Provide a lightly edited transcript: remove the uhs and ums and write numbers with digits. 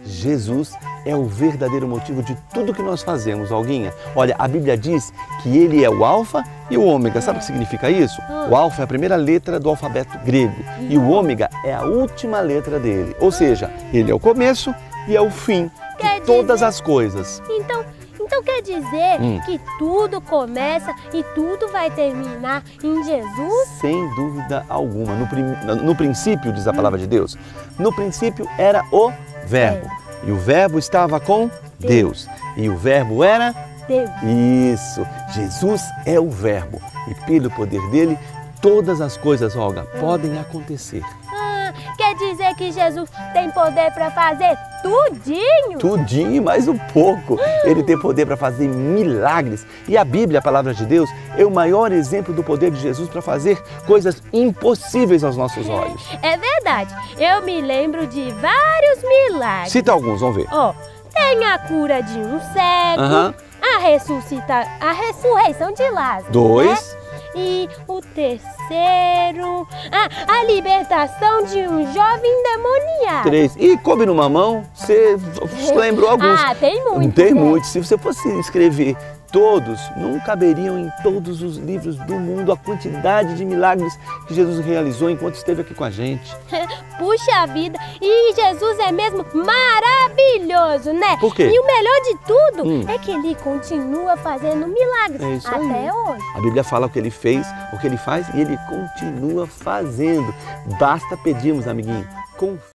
Jesus é o verdadeiro motivo de tudo que nós fazemos, Olguinha. Olha, a Bíblia diz que Ele é o Alfa e o Ômega. Sabe o que significa isso? O Alfa é a primeira letra do alfabeto grego e o Ômega é a última letra dele. Ou seja, Ele é o começo e é o fim de todas as coisas. Então quer dizer que tudo começa e tudo vai terminar em Jesus? Sem dúvida alguma. No princípio, diz a palavra de Deus, no princípio era o Verbo. E o Verbo estava com Deus. E o Verbo era Deus. Isso. Jesus é o Verbo. E pelo poder dele, todas as coisas, Olga, podem acontecer. Quer dizer que Jesus tem poder para fazer tudinho? Tudinho e mais um pouco. Ele tem poder para fazer milagres. E a Bíblia, a palavra de Deus, é o maior exemplo do poder de Jesus para fazer coisas impossíveis aos nossos olhos. É verdade. Eu me lembro de vários milagres. Cita alguns, vamos ver. Tem a cura de um cego, a ressurreição de Lázaro. 2. Né? E o terceiro, a libertação de um jovem endemoniado. 3. E coube numa mão, você lembrou alguns. Tem muitos. Tem muitos. Se você fosse escrever todos, não caberiam em todos os livros do mundo a quantidade de milagres que Jesus realizou enquanto esteve aqui com a gente. Puxa vida, e Jesus é mesmo maravilhoso, né? Por quê? E o melhor de tudo é que ele continua fazendo milagres até hoje. A Bíblia fala o que ele fez, o que ele faz e ele continua fazendo. Basta pedirmos, amiguinho, com